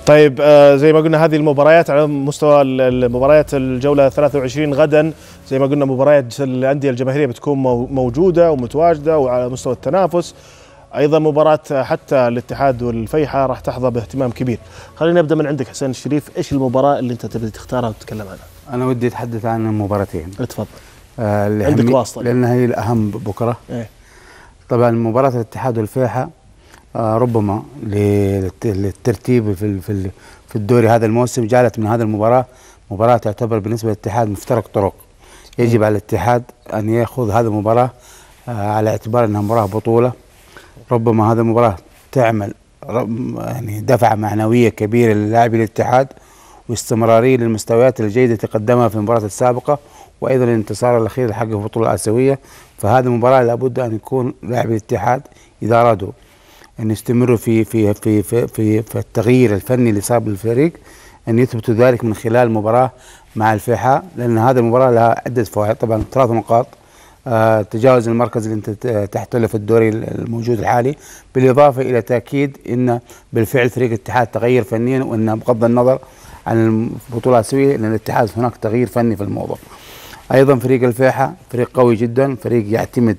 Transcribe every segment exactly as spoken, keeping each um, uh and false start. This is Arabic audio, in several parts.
طيب آه زي ما قلنا هذه المباريات على مستوى المباريات الجولة ثلاثة وعشرين غدا، زي ما قلنا مباريات الأندية الجماهيرية بتكون موجودة ومتواجدة وعلى مستوى التنافس. أيضا مباراة حتى الاتحاد والفيحة راح تحظى باهتمام كبير. خلينا نبدأ من عندك حسين الشريف، إيش المباراة اللي أنت تبي تختارها وتتكلم عنها؟ أنا ودي أتحدث عن المباراتين. اتفضل. آه عندك واسطة لأنها هي الأهم بكرة. إيه؟ طبعا مباراة الاتحاد والفيحة آه ربما للترتيب في في في الدوري هذا الموسم جعلت من هذه المباراة مباراة تعتبر بالنسبة للاتحاد مفترق طرق. يجب على الاتحاد أن يأخذ هذه المباراة آه على اعتبار أنها مباراة بطولة. ربما هذه المباراة تعمل يعني دفعة معنوية كبيرة للاعبي الاتحاد واستمرارية للمستويات الجيدة التي قدمها في المباراة السابقة، وأيضا الانتصار الأخير لحقه في البطولة الآسيوية. فهذه المباراة لابد أن يكون لاعبي الاتحاد إذا أرادوا أن يستمروا في في في في في, في التغيير الفني اللي صار بالفريق أن يثبتوا ذلك من خلال المباراة مع الفيحاء، لأن هذه المباراة لها عدة فوائد. طبعا ثلاث نقاط، آه تجاوز المركز اللي انت تحتله في الدوري الموجود الحالي، بالاضافه الى تاكيد ان بالفعل فريق الاتحاد تغير فنيا، وان بغض النظر عن البطوله الاسيويه ان الاتحاد هناك تغيير فني في الموضوع. ايضا فريق الفيحة فريق قوي جدا، فريق يعتمد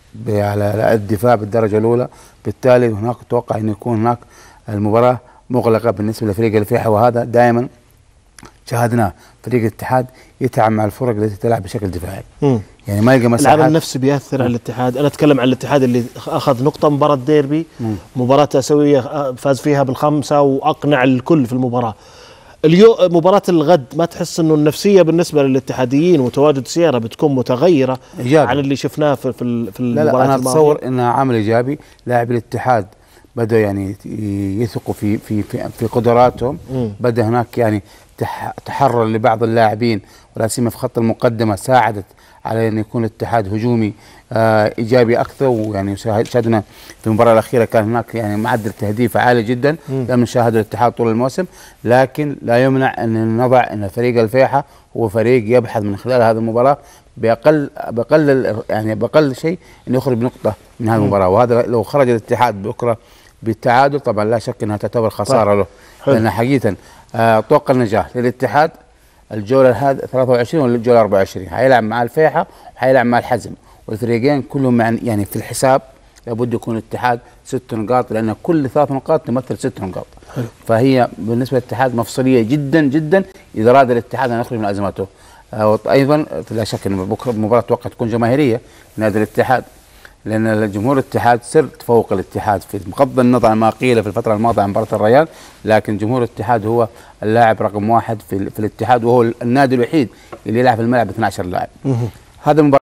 على الدفاع بالدرجه الاولى، بالتالي هناك اتوقع ان يكون هناك المباراه مغلقه بالنسبه لفريق الفيحة، وهذا دائما شاهدناه فريق الاتحاد يتعب مع الفرق التي تلعب بشكل دفاعي. مم. يعني ما يلقى مساحات. العمل النفسي بيأثر على الاتحاد. انا اتكلم عن الاتحاد اللي اخذ نقطه مباراه ديربي، مم. مباراه اسيويه فاز فيها بالخمسه واقنع الكل في المباراه. اليوم مباراه الغد ما تحس انه النفسيه بالنسبه للاتحاديين وتواجد سياره بتكون متغيره إيجابي عن اللي شفناه في في المباراه؟ لا لا انا اتصور انها عامل ايجابي. لاعبي الاتحاد بدأوا يعني يثقوا في في في, في قدراتهم. بدأ هناك يعني تحرر لبعض اللاعبين ولا سيما في خط المقدمه، ساعدت على ان يكون الاتحاد هجومي آه ايجابي اكثر. ويعني شاهدنا في المباراه الاخيره كان هناك يعني معدل تهديف عالي جدا لم نشاهده الاتحاد طول الموسم، لكن لا يمنع ان نضع ان فريق الفيحة هو فريق يبحث من خلال هذه المباراه باقل باقل يعني باقل شيء انه يخرج بنقطه من هذه المباراه. وهذا لو خرج الاتحاد بكره بالتعادل طبعا لا شك انها تعتبر خساره له، لان حقيقه اتوقع النجاح للاتحاد الجوله هذه ثلاثة وعشرين ولا الجوله أربعة وعشرين حيلعب مع الفيحة وحيلعب مع الحزم، والفريقين كلهم يعني في الحساب لابد يكون الاتحاد ست نقاط، لان كل ثلاث نقاط تمثل ست نقاط. حلو. فهي بالنسبه للاتحاد مفصليه جدا جدا اذا اراد الاتحاد ان يخرج من ازماته. ايضا لا شك ان بكره المباراه اتوقع تكون جماهيريه لنادي الاتحاد، لان جمهور الاتحاد سر تفوق الاتحاد في بغض النظر عن ما قيل في الفتره الماضيه عن مباراه الريال، لكن جمهور الاتحاد هو اللاعب رقم واحد في, في الاتحاد، وهو النادي الوحيد اللي يلعب في الملعب اثني عشر لاعب. هذا المباراة